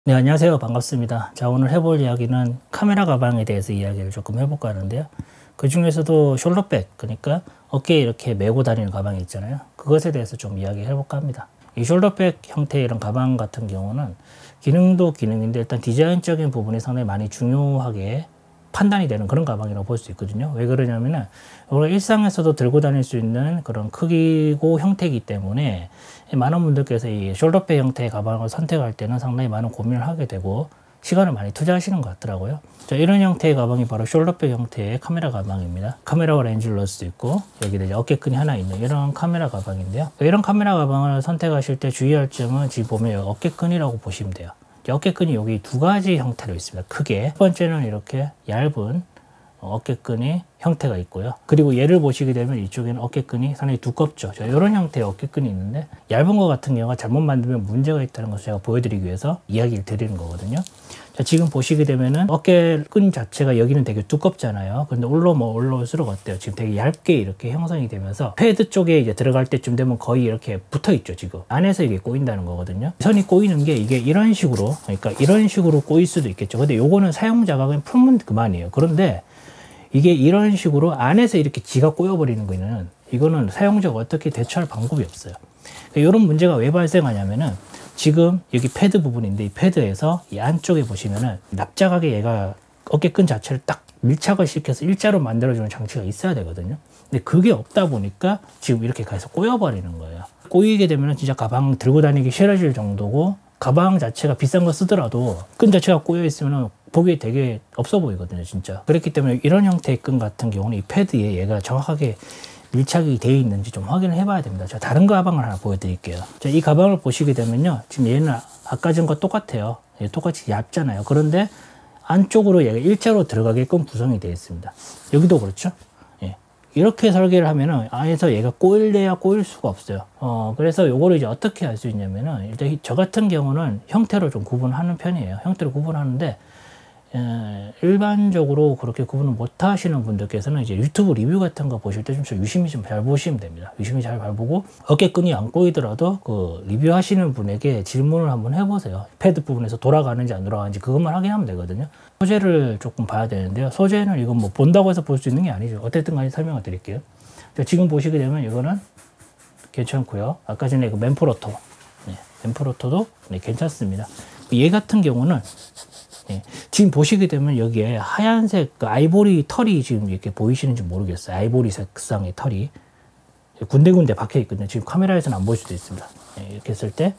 네, 안녕하세요. 반갑습니다. 자, 오늘 해볼 이야기는 카메라 가방에 대해서 이야기를 조금 해볼까 하는데요. 그 중에서도 숄더백, 그러니까 어깨에 이렇게 메고 다니는 가방이 있잖아요. 그것에 대해서 좀 이야기 해볼까 합니다. 이 숄더백 형태의 이런 가방 같은 경우는 기능도 기능인데 일단 디자인적인 부분이 상당히 많이 중요하게 판단이 되는 그런 가방이라고 볼 수 있거든요. 왜 그러냐면은 우리가 일상에서도 들고 다닐 수 있는 그런 크기고 형태이기 때문에 많은 분들께서 이 숄더백 형태의 가방을 선택할 때는 상당히 많은 고민을 하게 되고 시간을 많이 투자하시는 것 같더라고요. 자, 이런 형태의 가방이 바로 숄더백 형태의 카메라 가방입니다. 카메라와 렌즈를 넣을 수 있고 여기다 이제 어깨끈이 하나 있는 이런 카메라 가방인데요. 이런 카메라 가방을 선택하실 때 주의할 점은 지금 보면 어깨끈이라고 보시면 돼요. 어깨끈이 여기 두 가지 형태로 있습니다. 크게 첫 번째는 이렇게 얇은 어깨끈이 형태가 있고요. 그리고 얘를 보시게 되면 이쪽에는 어깨끈이 상당히 두껍죠. 이런 형태의 어깨끈이 있는데 얇은 것 같은 경우가 잘못 만들면 문제가 있다는 것을 제가 보여드리기 위해서 이야기를 드리는 거거든요. 자, 지금 보시게 되면은 어깨끈 자체가 여기는 되게 두껍잖아요. 근데 올라올수록 어때요? 지금 되게 얇게 이렇게 형성이 되면서 패드 쪽에 이제 들어갈 때쯤 되면 거의 이렇게 붙어 있죠. 지금 안에서 이게 꼬인다는 거거든요. 선이 꼬이는 게 이게 이런 식으로, 그러니까 이런 식으로 꼬일 수도 있겠죠. 근데 요거는 사용자가 그냥 풀면 그만이에요. 그런데 이게 이런 식으로 안에서 이렇게 지가 꼬여버리는 거는 이거는 사용자가 어떻게 대처할 방법이 없어요. 이런 문제가 왜 발생하냐면은 지금 여기 패드 부분인데 이 패드에서 이 안쪽에 보시면은 납작하게 얘가 어깨끈 자체를 딱 밀착을 시켜서 일자로 만들어주는 장치가 있어야 되거든요. 근데 그게 없다 보니까 지금 이렇게 가서 꼬여버리는 거예요. 꼬이게 되면은 진짜 가방 들고 다니기 싫어질 정도고 가방 자체가 비싼 거 쓰더라도 끈 자체가 꼬여 있으면 보기에 되게 없어 보이거든요, 진짜. 그렇기 때문에 이런 형태의 끈 같은 경우는 이 패드에 얘가 정확하게 밀착이 되어 있는지 좀 확인을 해봐야 됩니다. 자, 다른 가방을 하나 보여드릴게요. 자, 이 가방을 보시게 되면요, 지금 얘는 아까 전과 똑같아요. 얘 똑같이 얇잖아요. 그런데 안쪽으로 얘가 일자로 들어가게끔 구성이 되어 있습니다. 여기도 그렇죠. 이렇게 설계를 하면은 안에서 얘가 꼬일래야 꼬일 수가 없어요. 그래서 요거를 이제 어떻게 할 수 있냐면은 일단 저 같은 경우는 형태로 좀 구분하는 편이에요. 형태로 구분하는데 일반적으로 그렇게 구분을 못 하시는 분들께서는 이제 유튜브 리뷰 같은 거 보실 때 좀 유심히 좀 잘 보시면 됩니다. 유심히 잘 보고 어깨끈이 안 꼬이더라도 그 리뷰 하시는 분에게 질문을 한번 해보세요. 패드 부분에서 돌아가는지 안 돌아가는지 그것만 확인하면 되거든요. 소재를 조금 봐야 되는데요. 소재는 이건 뭐 본다고 해서 볼 수 있는 게 아니죠. 어쨌든 간에 설명을 드릴게요. 지금 보시게 되면 이거는 괜찮고요. 아까 전에 그 맨프로토, 맨프로토도 괜찮습니다. 얘 같은 경우는 지금 보시게 되면 여기에 하얀색 그 아이보리 털이 지금 이렇게 보이시는지 모르겠어요. 아이보리 색상의 털이 군데군데 박혀 있거든요. 지금 카메라에서는 안 보일 수도 있습니다. 이렇게 했을 때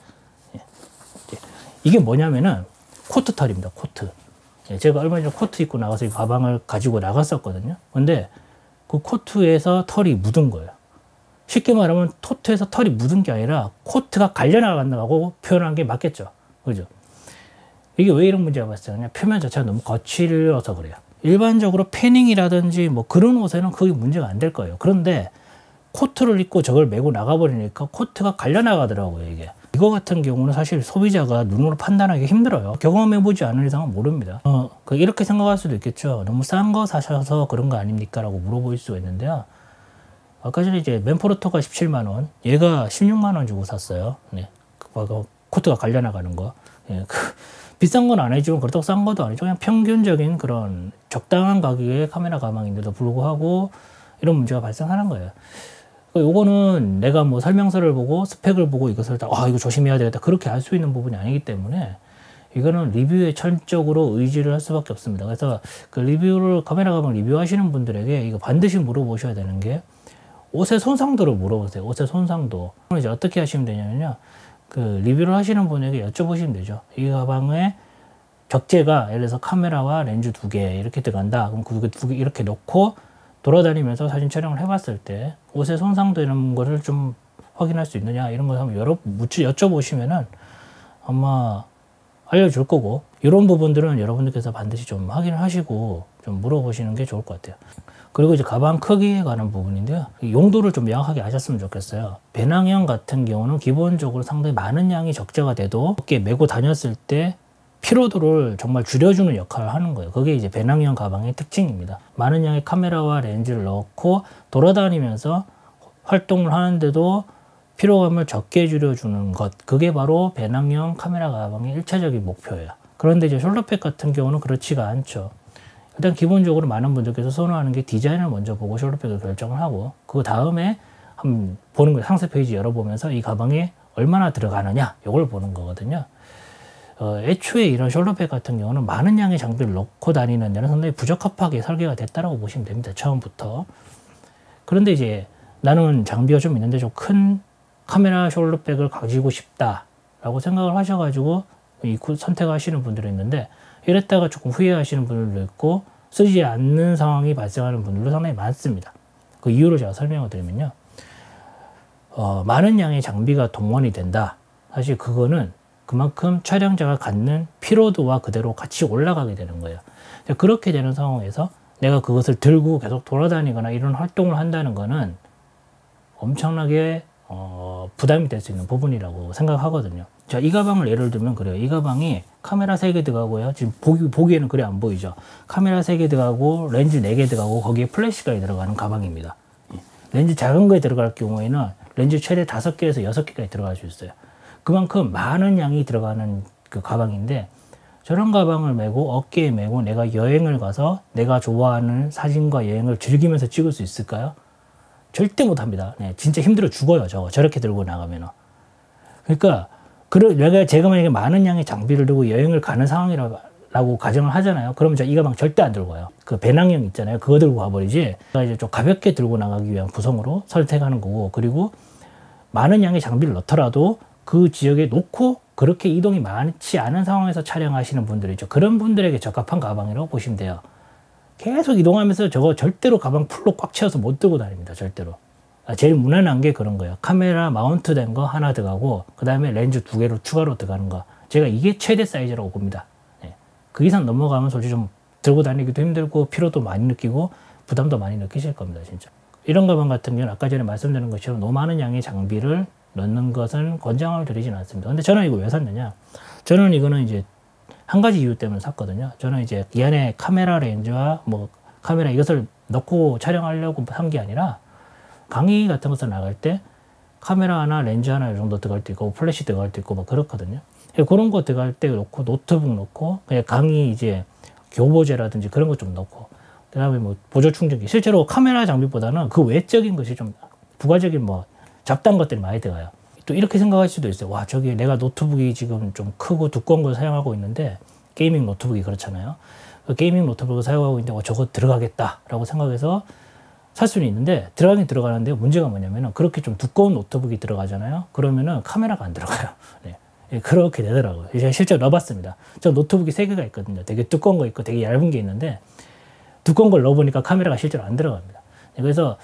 이게 뭐냐면은 코트 털입니다. 코트. 제가 얼마 전에 코트 입고 나가서 이 가방을 가지고 나갔었거든요. 근데 그 코트에서 털이 묻은 거예요. 쉽게 말하면 코트에서 털이 묻은 게 아니라 코트가 갈려나간다고 표현한 게 맞겠죠. 그죠? 이게 왜 이런 문제가 발생하냐? 표면 자체가 너무 거칠어서 그래요. 일반적으로 패닝이라든지 뭐 그런 옷에는 그게 문제가 안 될 거예요. 그런데 코트를 입고 저걸 메고 나가버리니까 코트가 갈려나가더라고요, 이게. 이거 같은 경우는 사실 소비자가 눈으로 판단하기 힘들어요. 경험해보지 않은 이상은 모릅니다. 이렇게 생각할 수도 있겠죠. 너무 싼 거 사셔서 그런 거 아닙니까? 라고 물어볼 수가 있는데요. 아까 전에 이제 맨프로토가 17만원, 얘가 16만원 주고 샀어요. 코트가 갈려나가는 거. 비싼 건 아니지만 그렇다고 싼 것도 아니죠. 그냥 평균적인 그런 적당한 가격의 카메라 가방인데도 불구하고 이런 문제가 발생하는 거예요. 요거는 내가 뭐 설명서를 보고 스펙을 보고 이것을 이거 조심해야 되겠다 그렇게 알 수 있는 부분이 아니기 때문에 이거는 리뷰에 철저적으로 의지를 할 수밖에 없습니다. 그래서 그 카메라 가방 리뷰하시는 분들에게 이거 반드시 물어보셔야 되는 게 옷의 손상도를 물어보세요. 옷의 손상도. 그럼 이제 어떻게 하시면 되냐면요. 그 리뷰를 하시는 분에게 여쭤보시면 되죠. 이 가방의 적재가 예를 들어서 카메라와 렌즈 2개 이렇게 들어간다. 그럼 그 2개 이렇게 놓고 돌아다니면서 사진 촬영을 해봤을 때 옷의 손상도 이런 거를 좀 확인할 수 있느냐 이런 걸 한번 여쭤보시면은 아마 알려줄 거고 이런 부분들은 여러분들께서 반드시 좀 확인을 하시고 좀 물어보시는 게 좋을 것 같아요. 그리고 이제 가방 크기에 관한 부분인데요. 용도를 좀 명확하게 아셨으면 좋겠어요. 배낭형 같은 경우는 기본적으로 상당히 많은 양이 적재가 돼도 어깨에 메고 다녔을 때 피로도를 정말 줄여주는 역할을 하는 거예요. 그게 이제 배낭형 가방의 특징입니다. 많은 양의 카메라와 렌즈를 넣고 돌아다니면서 활동을 하는데도 피로감을 적게 줄여주는 것, 그게 바로 배낭용 카메라 가방의 1차적인 목표예요. 그런데 이제 숄더백 같은 경우는 그렇지가 않죠. 일단 기본적으로 많은 분들께서 선호하는 게 디자인을 먼저 보고 숄더백을 결정을 하고, 그 다음에 한번 보는 거예요. 상세 페이지 열어보면서 이 가방에 얼마나 들어가느냐, 이걸 보는 거거든요. 애초에 이런 숄더백 같은 경우는 많은 양의 장비를 넣고 다니는 데는 상당히 부적합하게 설계가 됐다고 보시면 됩니다. 처음부터. 그런데 이제 나는 장비가 좀 있는데 좀 큰 카메라 숄더백을 가지고 싶다라고 생각을 하셔가지고 이 선택하시는 분들이 있는데, 이랬다가 조금 후회하시는 분들도 있고 쓰지 않는 상황이 발생하는 분들도 상당히 많습니다. 그 이유를 제가 설명을 드리면요. 많은 양의 장비가 동원이 된다. 사실 그거는 그만큼 촬영자가 갖는 피로도와 그대로 같이 올라가게 되는 거예요. 그렇게 되는 상황에서 내가 그것을 들고 계속 돌아다니거나 이런 활동을 한다는 거는 엄청나게 부담이 될 수 있는 부분이라고 생각하거든요. 자, 이 가방을 예를 들면 그래요. 이 가방이 카메라 3개 들어가고요. 지금 보기에는 그래 안 보이죠. 카메라 3개 들어가고 렌즈 4개 들어가고 거기에 플래시가 들어가는 가방입니다. 렌즈 작은 거에 들어갈 경우에는 렌즈 최대 5개에서 6개까지 들어갈 수 있어요. 그만큼 많은 양이 들어가는 그 가방인데, 저런 가방을 메고 어깨에 메고 내가 여행을 가서 내가 좋아하는 사진과 여행을 즐기면서 찍을 수 있을까요? 절대 못합니다. 네, 진짜 힘들어 죽어요. 저렇게 들고 나가면. 그러니까 제가 만약에 많은 양의 장비를 들고 여행을 가는 상황이라고 가정을 하잖아요. 그러면 이 가방 절대 안 들고 가요. 그 배낭형 있잖아요. 그거 들고 가버리지. 제가 이제 좀 가볍게 들고 나가기 위한 구성으로 선택하는 거고, 그리고 많은 양의 장비를 넣더라도 그 지역에 놓고 그렇게 이동이 많지 않은 상황에서 촬영하시는 분들이죠. 그런 분들에게 적합한 가방이라고 보시면 돼요. 계속 이동하면서 저거 절대로 가방 풀로 꽉 채워서 못 들고 다닙니다. 절대로. 제일 무난한 게 그런 거예요. 카메라 마운트 된 거 하나 들어가고, 그 다음에 렌즈 2개로 추가로 들어가는 거. 제가 이게 최대 사이즈라고 봅니다. 네. 그 이상 넘어가면 솔직히 좀 들고 다니기도 힘들고 피로도 많이 느끼고 부담도 많이 느끼실 겁니다. 진짜. 이런 가방 같은 경우는 아까 전에 말씀드린 것처럼 너무 많은 양의 장비를 넣는 것은 권장을 드리지는 않습니다. 근데 저는 이거 왜 샀느냐? 저는 이거는 이제 한 가지 이유 때문에 샀거든요. 저는 이제 이 안에 카메라 렌즈와 뭐 카메라 이것을 넣고 촬영하려고 산 게 아니라, 강의 같은 것을 나갈 때 카메라 하나, 렌즈 하나 이 정도 들어갈 때 있고, 플래시 들어갈 때 있고, 막 그렇거든요. 그런 거 들어갈 때 넣고, 노트북 넣고, 그냥 강의 이제 교보제라든지 그런 거 좀 넣고, 그 다음에 뭐 보조 충전기. 실제로 카메라 장비보다는 그 외적인 것이 좀 부가적인 뭐 잡다한 것들이 많이 들어가요. 또 이렇게 생각할 수도 있어요. 와, 저기 내가 노트북이 지금 좀 크고 두꺼운 걸 사용하고 있는데, 게이밍 노트북이 그렇잖아요. 그 게이밍 노트북을 사용하고 있는데 저거 들어가겠다라고 생각해서 살 수는 있는데, 들어가긴 들어가는데 문제가 뭐냐면은 그렇게 좀 두꺼운 노트북이 들어가잖아요. 그러면은 카메라가 안 들어가요. 네. 그렇게 되더라고요. 제가 실제로 넣어봤습니다. 저 노트북이 3개가 있거든요. 되게 두꺼운 거 있고 되게 얇은 게 있는데, 두꺼운 걸 넣어보니까 카메라가 실제로 안 들어갑니다. 그래서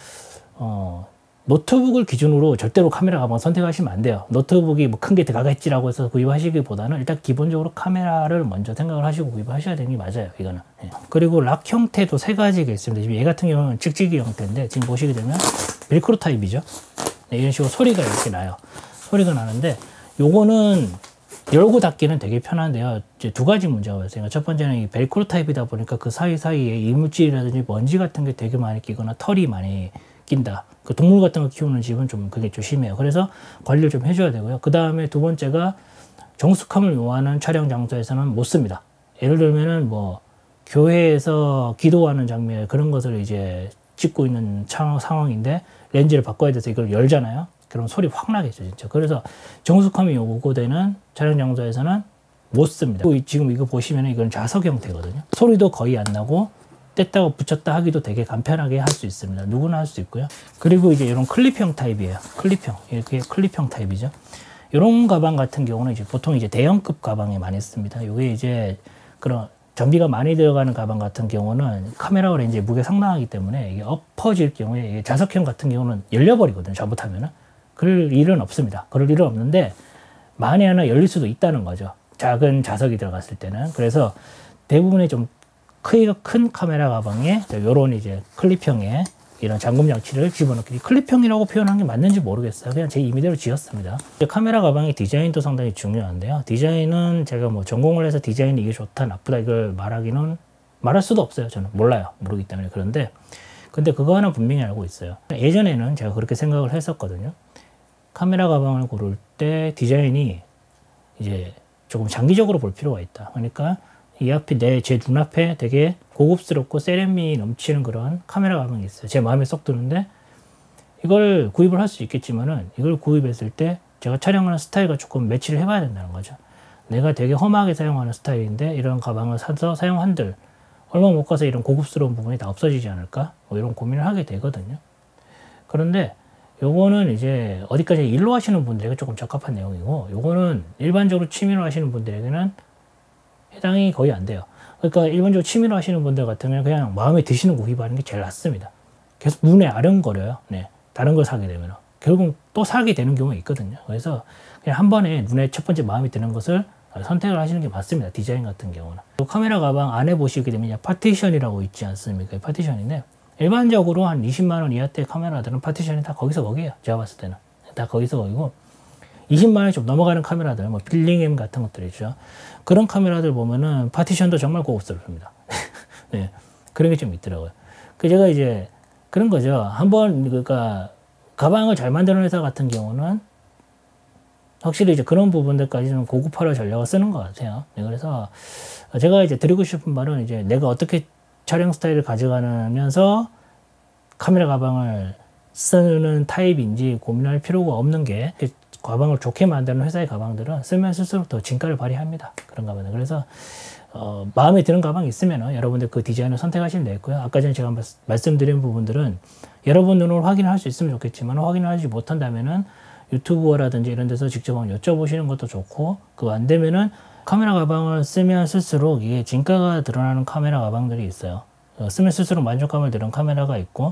노트북을 기준으로 절대로 카메라 가방 선택하시면 안 돼요. 노트북이 뭐 큰 게 들어가겠지라고 해서 구입하시기보다는 일단 기본적으로 카메라를 먼저 생각을 하시고 구입하셔야 되는 게 맞아요. 이거는. 예. 그리고 락 형태도 3가지가 있습니다. 지금 얘 같은 경우는 찍찍이 형태인데, 지금 보시게 되면 벨크로 타입이죠. 네, 이런 식으로 소리가 이렇게 나요. 소리가 나는데, 요거는 열고 닫기는 되게 편한데요. 이제 2가지 문제가 있어요. 첫 번째는 이 벨크로 타입이다 보니까 그 사이사이에 이물질이라든지 먼지 같은 게 되게 많이 끼거나 털이 많이 낀다. 그 동물 같은 거 키우는 집은 좀 그게 좀 심해요. 그래서 관리를 좀 해줘야 되고요. 그 다음에 2번째가 정숙함을 요하는 촬영 장소에서는 못 씁니다. 예를 들면은 뭐 교회에서 기도하는 장면, 그런 것을 이제 찍고 있는 상황인데 렌즈를 바꿔야 돼서 이걸 열잖아요. 그럼 소리 확 나겠죠, 진짜. 그래서 정숙함이 요구되는 촬영 장소에서는 못 씁니다. 지금 이거 보시면 이건 좌석 형태거든요. 소리도 거의 안 나고 뗐다가 붙였다 하기도 되게 간편하게 할 수 있습니다. 누구나 할 수 있고요. 그리고 이제 이런 클립형 타입이에요. 클립형. 이렇게 클립형 타입이죠. 이런 가방 같은 경우는 이제 보통 이제 대형급 가방에 많이 씁니다. 이게 이제 그런 전비가 많이 들어가는 가방 같은 경우는 카메라와 렌즈의 무게 상당하기 때문에 이게 엎어질 경우에, 이게 좌석형 같은 경우는 열려버리거든요. 잘못하면은. 그럴 일은 없습니다. 그럴 일은 없는데 만에 하나 열릴 수도 있다는 거죠. 작은 좌석이 들어갔을 때는. 그래서 대부분의 좀 크기가 큰 카메라 가방에 이런 이제 클립형의 이런 잠금 장치를 집어넣기. 클립형이라고 표현한 게 맞는지 모르겠어요. 그냥 제 임의대로 지었습니다. 카메라 가방의 디자인도 상당히 중요한데요. 디자인은 제가 뭐 전공을 해서 디자인이 이게 좋다 나쁘다 이걸 말할 수도 없어요. 저는 몰라요. 모르기 때문에. 근데 그거 하나 분명히 알고 있어요. 예전에는 제가 그렇게 생각을 했었거든요. 카메라 가방을 고를 때 디자인이 이제 조금 장기적으로 볼 필요가 있다. 그러니까 이 앞에 제 눈앞에 되게 고급스럽고 세련미 넘치는 그런 카메라 가방이 있어요. 제 마음에 쏙 드는데 이걸 구입을 할 수 있겠지만은 이걸 구입했을 때 제가 촬영하는 스타일과 조금 매치를 해봐야 된다는 거죠. 내가 되게 험하게 사용하는 스타일인데 이런 가방을 사서 사용한들 얼마 못 가서 이런 고급스러운 부분이 다 없어지지 않을까? 뭐 이런 고민을 하게 되거든요. 그런데 요거는 이제 어디까지 일로 하시는 분들에게 조금 적합한 내용이고, 요거는 일반적으로 취미로 하시는 분들에게는 해당이 거의 안 돼요. 그러니까 일반적으로 취미로 하시는 분들 같은 경우는 그냥 마음에 드시는 거 구입하는 게 제일 낫습니다. 계속 눈에 아른거려요. 네. 다른 걸 사게 되면. 결국 또 사게 되는 경우가 있거든요. 그래서 그냥 한 번에 눈에 첫 번째 마음에 드는 것을 선택을 하시는 게 맞습니다. 디자인 같은 경우는. 카메라 가방 안에 보시게 되면 파티션이라고 있지 않습니까? 파티션인데 일반적으로 한 20만 원 이하대 카메라들은 파티션이 다 거기서 거기에요. 제가 봤을 때는. 다 거기서 거기고 20만 원이 좀 넘어가는 카메라들, 뭐 빌링엠 같은 것들 있죠. 그런 카메라들 보면은 파티션도 정말 고급스럽습니다. 네. 그런 게 좀 있더라고요. 제가 이제 그런 거죠. 한번 그러니까 가방을 잘 만드는 회사 같은 경우는 확실히 이제 그런 부분들까지 좀 고급화를 전략을 쓰는 것 같아요. 네, 그래서 제가 이제 드리고 싶은 말은 이제 내가 어떻게 촬영 스타일을 가져가면서 카메라 가방을 쓰는 타입인지 고민할 필요가 없는 게 가방을 좋게 만드는 회사의 가방들은 쓰면 쓸수록 더 진가를 발휘합니다. 그런 가방들. 그래서 마음에 드는 가방이 있으면 여러분들 그 디자인을 선택하시면 되겠고요. 아까 전에 제가 말씀드린 부분들은 여러분 눈으로 확인을 할 수 있으면 좋겠지만 확인을 하지 못한다면은 유튜브라든지 이런 데서 직접 여쭤보시는 것도 좋고, 그거 안 되면은 카메라 가방을 쓰면 쓸수록 이게 진가가 드러나는 카메라 가방들이 있어요. 쓰면 쓸수록 만족감을 드는 카메라가 있고,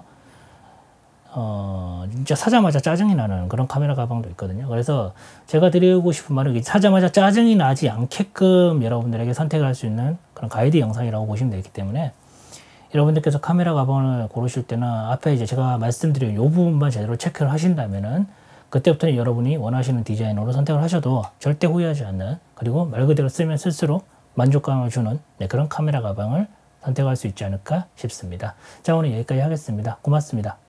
진짜 사자마자 짜증이 나는 그런 카메라 가방도 있거든요. 그래서 제가 드리고 싶은 말은 사자마자 짜증이 나지 않게끔 여러분들에게 선택을 할 수 있는 그런 가이드 영상이라고 보시면 되기 때문에 여러분들께서 카메라 가방을 고르실 때는 앞에 이제 제가 말씀드린 이 부분만 제대로 체크를 하신다면은 그때부터는 여러분이 원하시는 디자인으로 선택을 하셔도 절대 후회하지 않는, 그리고 말 그대로 쓰면 쓸수록 만족감을 주는 그런 카메라 가방을 선택할 수 있지 않을까 싶습니다. 자, 오늘 여기까지 하겠습니다. 고맙습니다.